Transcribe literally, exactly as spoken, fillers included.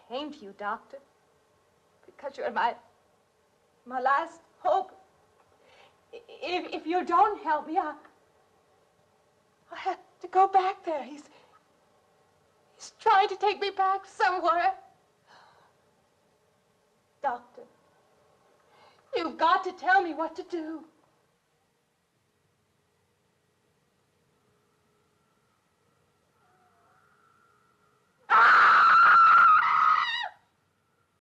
came to you, Doctor, because you're my, my last hope. If, if you don't help me, I, I have to go back there. He's, he's trying to take me back somewhere. Doctor, you've got to tell me what to do.